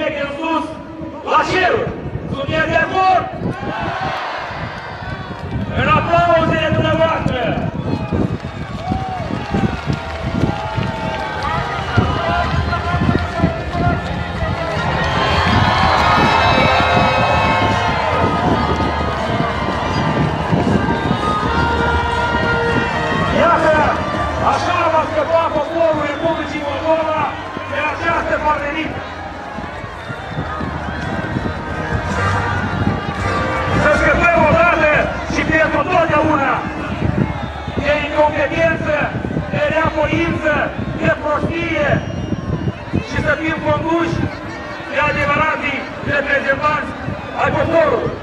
ureche în sus, la ceruri. Sunteți de acord? În aplauzele dumneavoastră! Iată, așa va scăpa poporul Republicii Moldova de această pandemie. Să scăpăm odată și pentru totdeauna de incompetență, de reavoință, de prostie și să fim conduși de adevărații reprezentanți ai poporului.